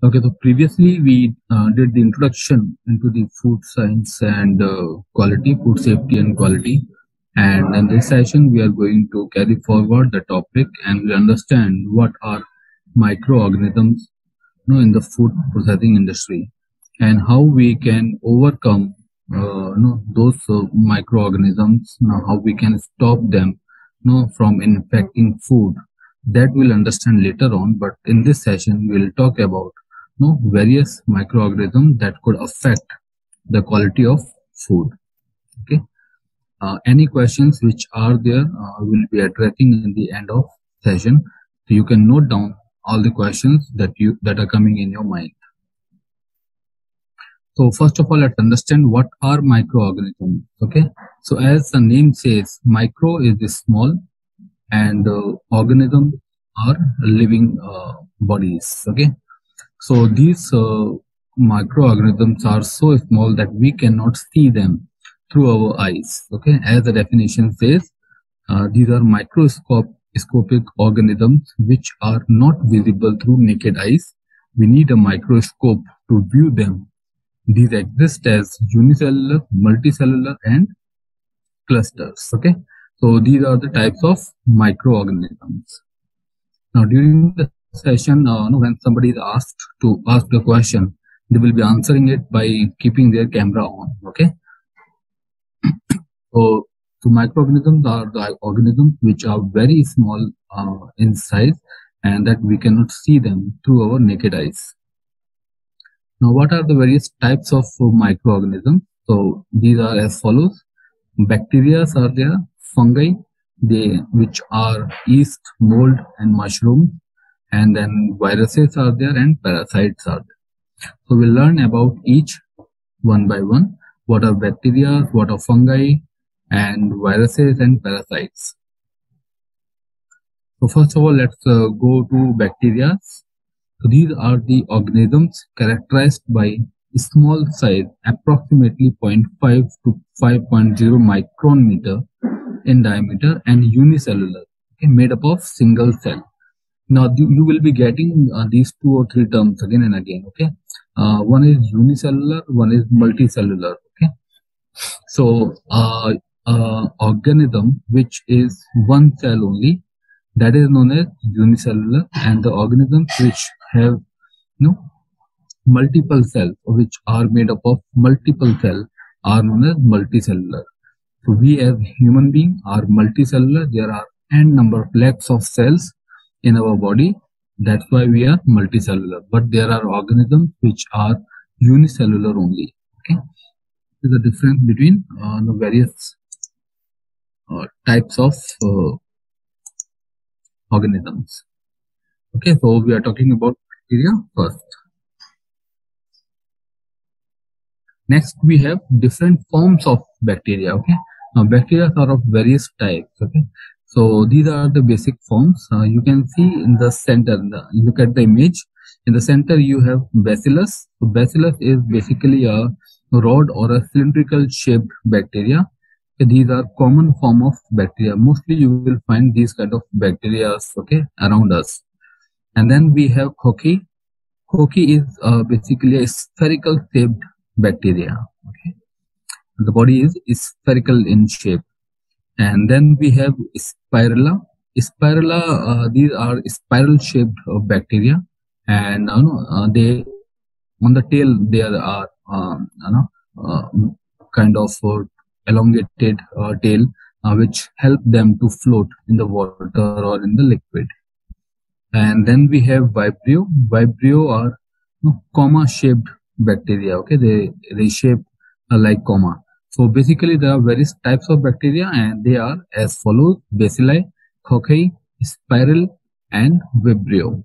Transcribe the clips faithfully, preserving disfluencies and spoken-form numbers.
Okay, so previously we uh, did the introduction into the food science and uh, quality, food safety and quality. And in this session, we are going to carry forward the topic and we understand what are microorganisms, you know, in the food processing industry and how we can overcome uh, you know, those uh, microorganisms, you know, how we can stop them, you know, from infecting food. That we'll understand later on, but in this session, we'll talk about you know, various microorganisms that could affect the quality of food. Okay. Uh, any questions which are there uh, will be addressing in the end of session. So you can note down all the questions that you that are coming in your mind. So first of all, let's understand what are microorganisms. Okay. So as the name says, micro is small and uh, organisms are living uh, bodies. Okay. So these uh, microorganisms are so small that we cannot see them through our eyes. Okay, as the definition says, uh, these are microscopic organisms which are not visible through naked eyes. We need a microscope to view them. These exist as unicellular, multicellular, and clusters. Okay, so these are the types of microorganisms. Now, during the session, uh, when somebody is asked to ask the question, they will be answering it by keeping their camera on. Okay. So, so microorganisms are the organisms which are very small uh, in size and that we cannot see them through our naked eyes. Now, what are the various types of uh, microorganisms? So, these are as follows. Bacteria are there, fungi, they which are yeast, mold, and mushrooms, and then viruses are there and parasites are there. So we'll learn about each one by one. What are bacteria, what are fungi, and viruses and parasites. So first of all, let's uh, go to bacteria. So these are the organisms characterized by small size, approximately zero point five to five point zero micron meter in diameter and unicellular, okay, made up of single cell. Now you will be getting uh, these two or three terms again and again. Okay, uh, one is unicellular, one is multicellular. Okay, so uh, uh, organism which is one cell only, that is known as unicellular, and the organisms which have you know multiple cells which are made up of multiple cells are known as multicellular. So we as human beings are multicellular. There are n number of lakhs of cells in our body. That's why we are multicellular. But there are organisms which are unicellular only. Okay, there's a difference between uh, the various uh, types of uh, organisms. Okay, so we are talking about bacteria first. Next, we have different forms of bacteria. Okay, now bacteria are of various types. Okay, so these are the basic forms. Uh, you can see in the center. The, look at the image. In the center, you have bacillus. So bacillus is basically a rod or a cylindrical shaped bacteria. So these are common form of bacteria. Mostly, you will find these kind of bacteria, okay, around us. And then we have Kochi. Kochi is uh, basically a spherical shaped bacteria. Okay, the body is spherical in shape. And then we have Spirilla. Spirilla, uh, these are spiral shaped uh, bacteria, and uh, uh, they on the tail there are uh, you know, uh, kind of uh, elongated uh, tail uh, which help them to float in the water or in the liquid. And then we have Vibrio. Vibrio are you know, comma shaped bacteria. Okay, they they shape uh, like comma. So basically there are various types of bacteria and they are as follows: Bacilli, Kochi, Spiral, and Vibrio.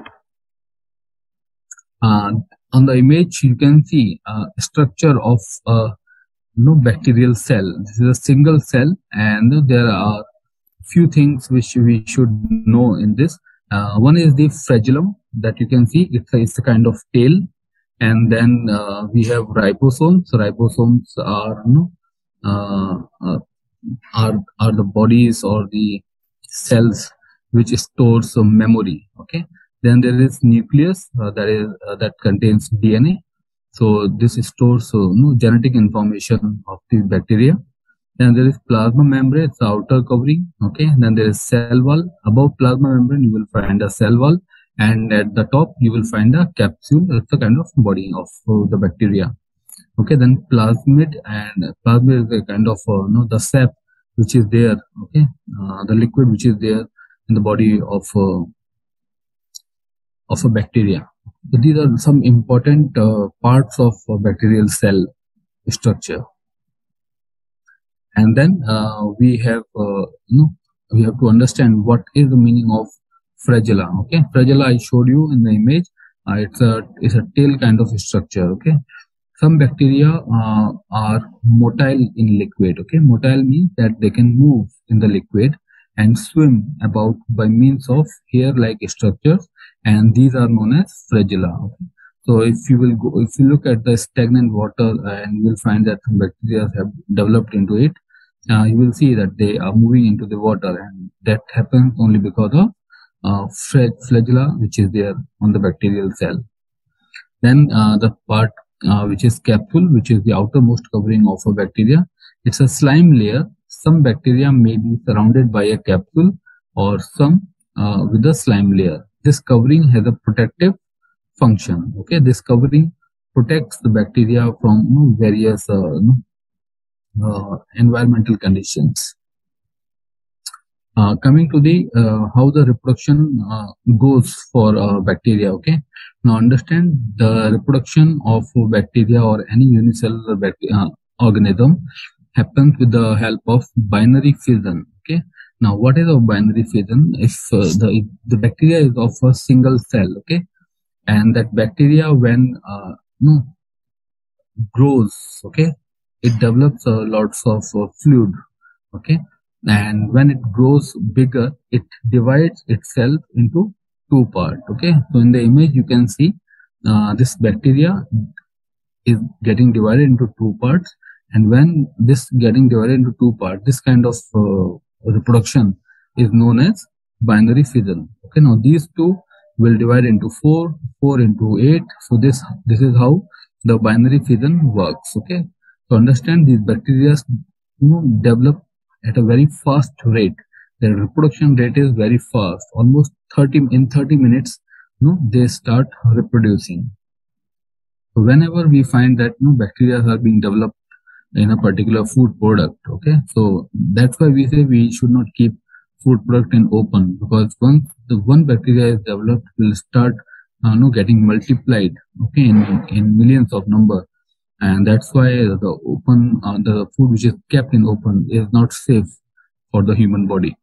Uh, on the image you can see a uh, structure of a no bacterial cell. This is a single cell, and there are few things which we should know in this. Uh, one is the flagellum that you can see. It's a, it's a kind of tail. And then uh, we have ribosomes. Ribosomes are, you know, uh, uh, are are the bodies or the cells which stores some memory. Okay, Then there is nucleus uh, that is uh, that contains D N A. So this stores uh, you know, genetic information of the bacteria. Then there is plasma membrane, it's the outer covering. Okay. Then there is cell wall. Above plasma membrane, you will find a cell wall, and at the top you will find a capsule. It's the kind of body of uh, the bacteria. Okay. Then plasmid, and plasmid is a kind of uh, you know the sap which is there. Okay. Uh, the liquid which is there in the body of uh, of a bacteria. So these are some important uh, parts of a bacterial cell structure. And then uh, we have uh, you know we have to understand what is the meaning of flagella. Okay, flagella I showed you in the image. Uh, it's a it's a tail kind of structure. Okay, some bacteria uh, are motile in liquid. Okay, motile means that they can move in the liquid and swim about by means of hair-like structures, and these are known as flagella. Okay. So if you will go, if you look at the stagnant water, uh, and you will find that some bacteria have developed into it, uh, you will see that they are moving into the water, and that happens only because of uh, flagella which is there on the bacterial cell. Then uh, the part uh, which is capsule, which is the outermost covering of a bacteria. It's a slime layer. Some bacteria may be surrounded by a capsule, or some uh, with a slime layer. This covering has a protective function. Okay, this covering protects the bacteria from you know, various uh, you know, uh, environmental conditions. Uh, coming to the uh, how the reproduction uh, goes for uh, bacteria. Okay, now understand the reproduction of bacteria or any unicellular bacteria, uh, organism happens with the help of binary fission. Okay, now what is a binary fission? If uh, the if the bacteria is of a single cell, okay, and that bacteria when uh, no grows, okay, it develops uh, lots of uh, fluid, okay, and when it grows bigger, it divides itself into two parts. Okay, so in the image you can see uh, this bacteria is getting divided into two parts. And when this getting divided into two parts, this kind of uh, reproduction is known as binary fission. Okay, now these two will divide into four, four into eight. So this this is how the binary fission works. Okay, so understand these bacteria you know, develop at a very fast rate. Their reproduction rate is very fast. Almost thirty in thirty minutes, you know, they start reproducing. So whenever we find that you know, bacteria are being developed in a particular food product, okay, so that's why we say we should not keep food product in open, because once the one bacteria is developed, will start uh, you know, getting multiplied, okay, in, in millions of number, and that's why the open uh, the food which is kept in open is not safe for the human body.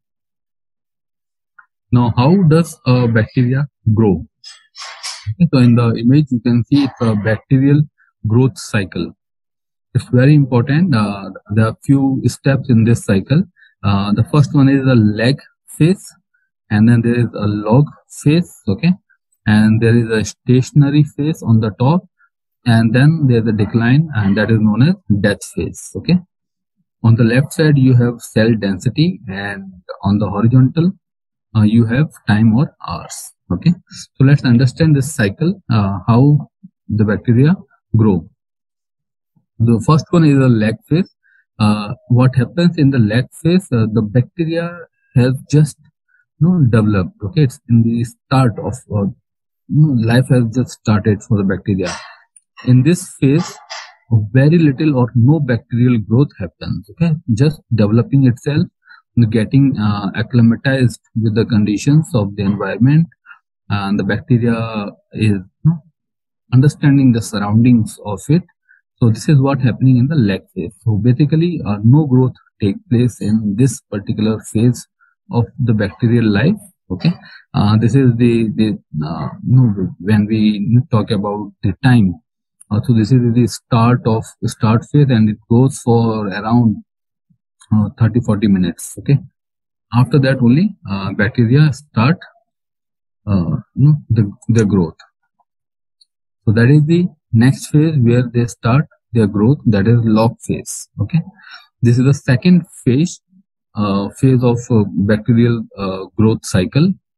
Now, how does a bacteria grow? Okay, so in the image you can see it's a bacterial growth cycle. It's very important. Uh, there are few steps in this cycle. Uh, the first one is a lag phase, and then there is a log phase, okay, and there is a stationary phase on the top, and then there's a decline, and that is known as death phase. Okay, on the left side you have cell density, and on the horizontal uh, you have time or hours. Okay, so let's understand this cycle, uh, how the bacteria grow. The first one is a lag phase. Uh, what happens in the lag phase? Uh, the bacteria has just you know, developed. Okay, it's in the start of uh, you know, life has just started for the bacteria. In this phase, very little or no bacterial growth happens. Okay, just developing itself, getting uh, acclimatized with the conditions of the environment, and the bacteria is you know, understanding the surroundings of it. So this is what happening in the lag phase. So basically, uh, no growth take place in this particular phase of the bacterial life. Okay, uh, this is the the uh, you know, when we talk about the time. Uh, so this is the start of the start phase, and it goes for around uh, thirty to forty minutes. Okay, after that only uh, bacteria start uh, you know, the the growth. So that is the next phase where they start their growth, that is log phase. Okay, this is the second phase uh, phase of uh, bacterial uh, growth cycle,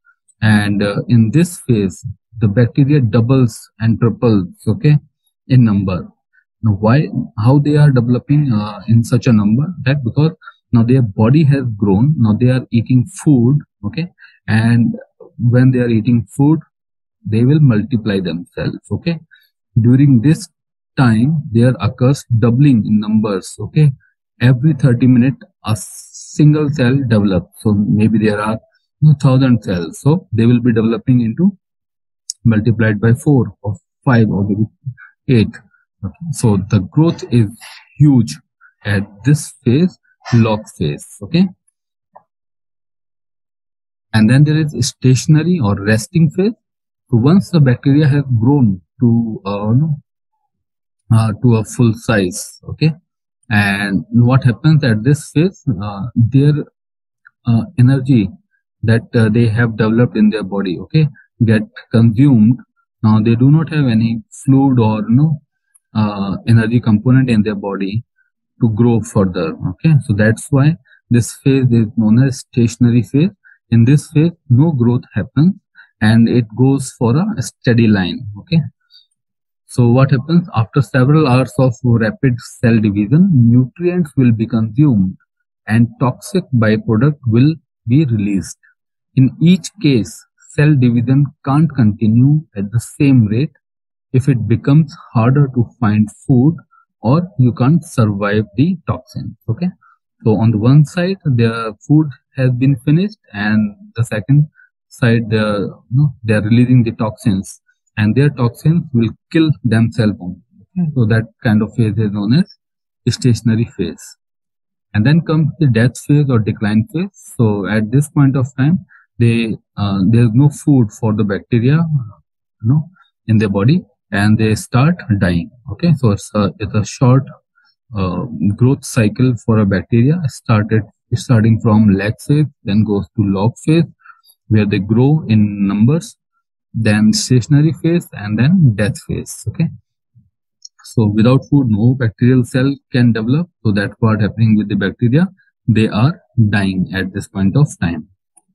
and uh, in this phase the bacteria doubles and triples, okay, in number. Now why, how they are developing uh, in such a number? That because now their body has grown, now they are eating food, okay, and when they are eating food they will multiply themselves, okay. During this time there occurs doubling in numbers, okay. Every thirty minutes a single cell develops, so maybe there are you know, thousand cells, so they will be developing into multiplied by four or five or maybe eight, okay. So the growth is huge at this phase, log phase, okay. And then there is stationary or resting phase. So once the bacteria have grown to uh, uh, to a full size, okay, and what happens at this phase, uh, their uh, energy that uh, they have developed in their body, okay, get consumed. Now they do not have any fluid or you know uh, energy component in their body to grow further, okay. So that's why this phase is known as stationary phase. In this phase no growth happens and it goes for a steady line, okay. So what happens after several hours of rapid cell division, nutrients will be consumed and toxic byproduct will be released. In each case, cell division can't continue at the same rate if it becomes harder to find food or you can't survive the toxins, okay. So on the one side the food has been finished and the second side they are, you know, they are releasing the toxins and their toxins will kill themselves, okay? So that kind of phase is known as stationary phase. And then comes the death phase or decline phase. So at this point of time they uh, there is no food for the bacteria, you know, in their body, and they start dying, okay. So it's a, it's a short uh, growth cycle for a bacteria, started starting from lag phase, then goes to log phase where they grow in numbers, then stationary phase, and then death phase, okay. So without food no bacterial cell can develop, so that's what happening with the bacteria, they are dying at this point of time.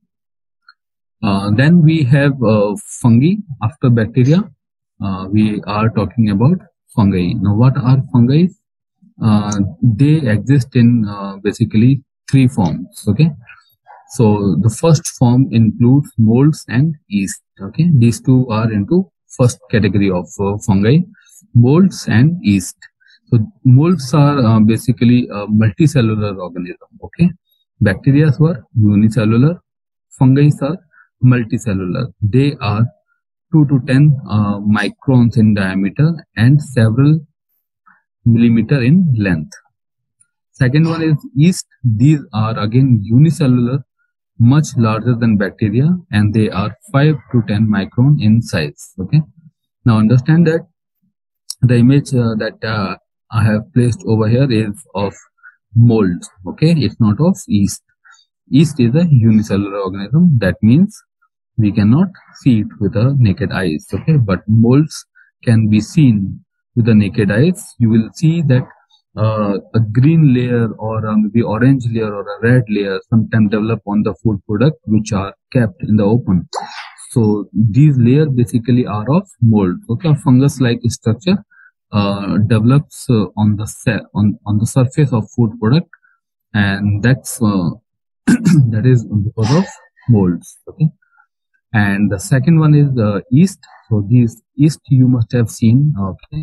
Uh, then we have uh, fungi. After bacteria uh, we are talking about fungi. Now what are fungi? Uh, they exist in uh, basically three forms, okay. So the first form includes molds and yeast, okay. These two are into first category of uh, fungi, molds and yeast. So molds are uh, basically a multicellular organism, okay. Bacteria were unicellular, fungi are multicellular. They are two to ten uh, microns in diameter and several millimeter in length. Second one is yeast. These are again unicellular, much larger than bacteria, and they are five to ten micron in size, okay. Now understand that the image uh, that uh, I have placed over here is of mold, okay. It's not of yeast. Yeast is a unicellular organism, that means we cannot see it with the naked eyes, okay. But molds can be seen with the naked eyes. You will see that uh, a green layer or a maybe orange layer or a red layer sometimes develop on the food product which are kept in the open. So these layers basically are of mold, okay. A fungus-like structure uh, develops uh, on the cell, on on the surface of food product, and that's uh, that is because of molds, okay. And the second one is the uh, yeast. So these yeast you must have seen, okay.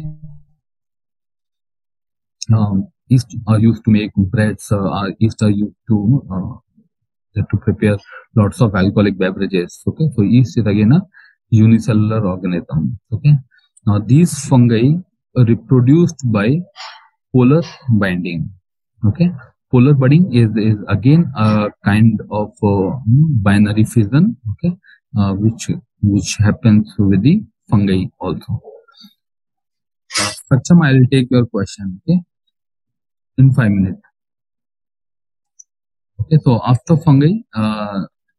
Um, yeast are used to make breads. Uh, yeast are used to uh, to prepare lots of alcoholic beverages, okay. So yeast is again a unicellular organism, okay. Now these fungi are reproduced by polar binding, okay. Polar binding is is again a kind of uh, binary fission, okay, uh, which which happens with the fungi also. Uh, Sacham, I will take your question, okay, in five minutes. Okay, so after fungi, uh,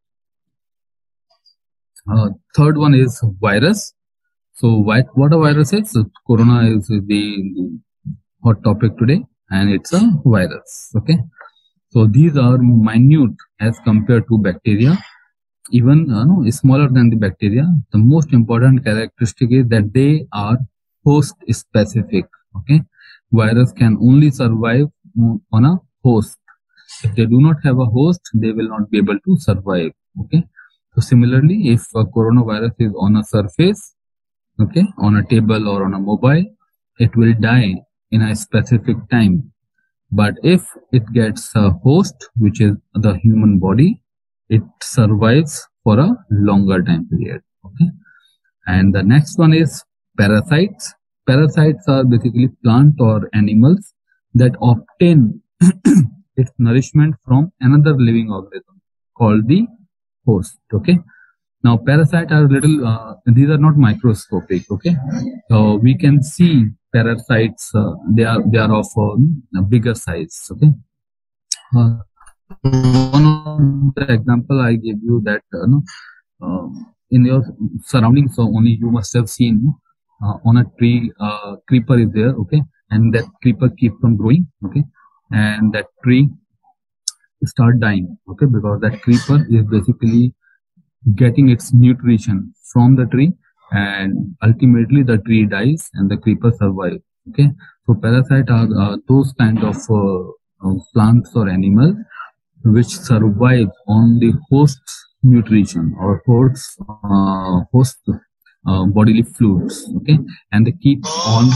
uh, third one is virus. So what what a virus is? So corona is the, the hot topic today, and it's a virus, okay. So these are minute as compared to bacteria. even uh, no, smaller than the bacteria. The most important characteristic is that they are host specific. Okay, virus can only survive on a host. If they do not have a host, they will not be able to survive. Okay, so similarly, if a coronavirus is on a surface, okay, on a table or on a mobile, it will die in a specific time. But if it gets a host, which is the human body, it survives for a longer time period. Okay, and the next one is parasites. Parasites are basically plant or animals that obtain its nourishment from another living organism called the host. Okay, now parasites are little, uh, these are not microscopic. Okay, so we can see parasites, uh, they are they are of uh, a bigger size. Okay, uh, one of the example I give you that uh, no, uh, in your surroundings, so only you must have seen uh, on a tree, uh, creeper is there. Okay, and that creeper keeps on growing. Okay, and that tree start dying. Okay, because that creeper is basically getting its nutrition from the tree, and ultimately the tree dies and the creeper survives. Okay, so parasite are uh, those kind of uh, uh, plants or animals which survive on the host's nutrition or host's uh, host uh, bodily fluids. Okay, and they keep on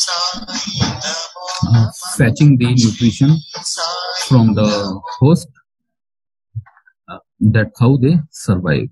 uh, fetching the nutrition from the host. Uh, that's how they survive.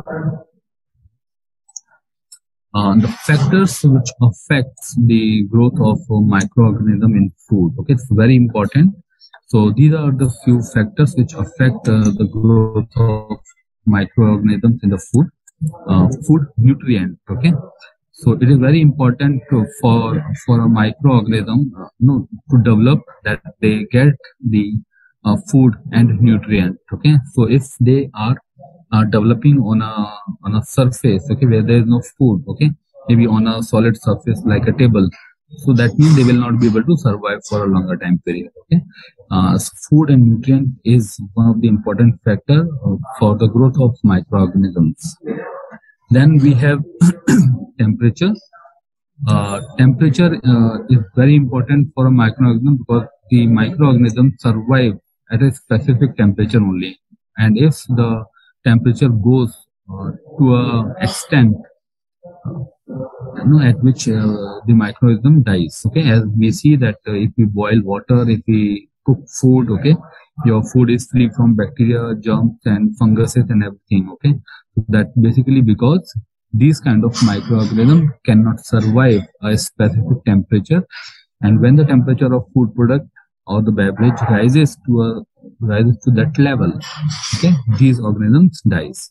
Uh, the factors which affects the growth of a microorganism in food. Okay, it's very important. So these are the few factors which affect uh, the growth of microorganisms in the food. Uh, food nutrient. Okay, so it is very important to, for for a microorganism uh, no, to develop that they get the uh, food and nutrient. Okay, so if they are uh, developing on a on a surface, okay, where there is no food, okay, maybe on a solid surface like a table, so that means they will not be able to survive for a longer time period. Okay, uh, so food and nutrient is one of the important factor uh, for the growth of microorganisms. Then we have temperature. Uh, temperature uh, is very important for a microorganism because the microorganisms survive at a specific temperature only. And if the temperature goes uh, to a extent uh, you know, at which uh, the microorganism dies. Okay, as we see that uh, if we boil water, if we cook food, okay, your food is free from bacteria, germs, and funguses and everything. Okay, so that basically because these kind of microorganisms cannot survive a specific temperature, and when the temperature of food product or the beverage rises to a rises to that level, okay, these organisms dies.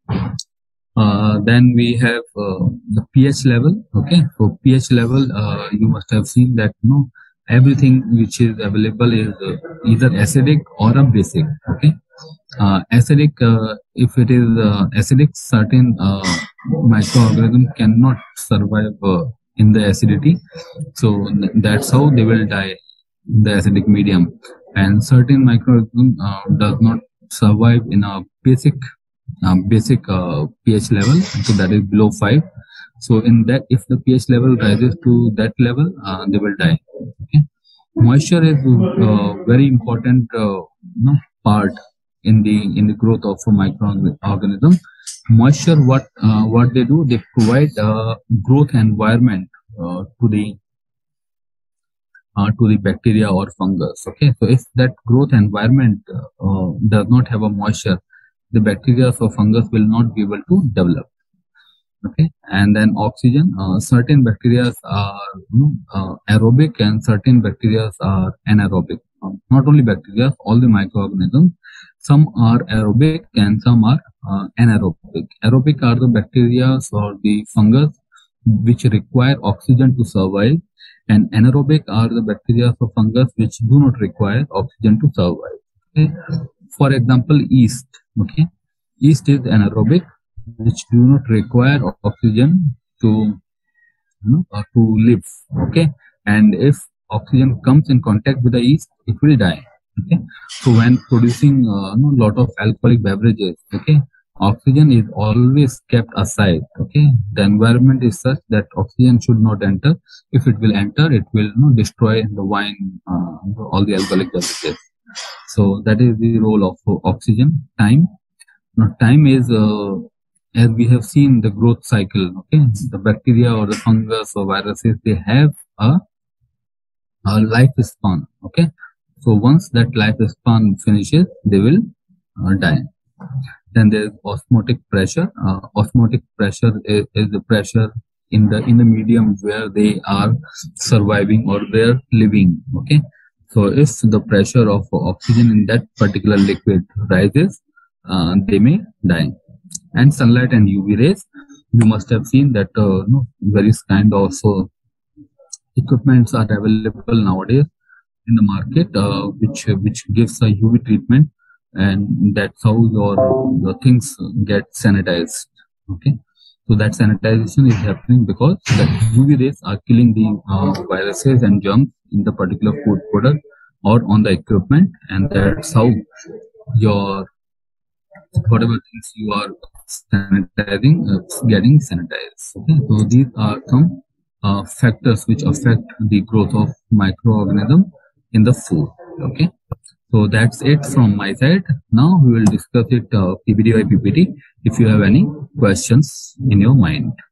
Uh, then we have uh, the pH level. Okay, so pH level, uh, you must have seen that you know everything which is available is uh, either acidic or a basic. Okay, uh, acidic, uh, if it is uh, acidic, certain uh, microorganisms cannot survive uh, in the acidity, so th- that's how they will die in the acidic medium. And certain microorganisms uh, does not survive in a basic um, basic uh, pH level, so that is below five. So in that, if the pH level rises to that level, uh, they will die. Okay, moisture is uh, very important uh, you know, part in the in the growth of a microorganism. Moisture, what uh, what they do, they provide a growth environment uh, to the uh, to the bacteria or fungus. Okay, so if that growth environment uh, does not have a moisture, the bacteria or fungus will not be able to develop. Okay, and then oxygen, uh, certain bacteria are you know, uh, aerobic and certain bacteria are anaerobic. Um, not only bacteria, all the microorganisms, some are aerobic and some are uh, anaerobic. Aerobic are the bacteria or the fungus which require oxygen to survive, and anaerobic are the bacteria or fungus which do not require oxygen to survive. Okay, for example, yeast. Okay, yeast is anaerobic, which do not require oxygen to you know, uh, to live. Okay, and if oxygen comes in contact with the yeast, it will die. Okay, so when producing a uh, you know, lot of alcoholic beverages, okay, oxygen is always kept aside. Okay, the environment is such that oxygen should not enter. If it will enter, it will, you know, destroy the wine, uh, all the alcoholic beverages. So that is the role of oxygen. Time. Now, time is, uh, as we have seen the growth cycle. Okay, the bacteria or the fungus or viruses, they have a, a lifespan. Okay, so once that lifespan finishes, they will uh, die. Then there is osmotic pressure. Uh, osmotic pressure is, is the pressure in the in the medium where they are surviving or they're living. Okay, so if the pressure of oxygen in that particular liquid rises, uh, they may die. And sunlight and U V rays. You must have seen that uh, no, various kind of uh, equipments are available nowadays in the market, uh, which which gives a U V treatment, and that's how your your things get sanitized. Okay, so that sanitization is happening because the U V rays are killing the uh, viruses and germs in the particular food product or on the equipment, and that's how your whatever things you are sanitizing uh, getting sanitized. Okay, so these are some uh, factors which affect the growth of microorganism in the food. Okay, so that's it from my side. Now we will discuss it uh, P P T by P P T if you have any questions in your mind.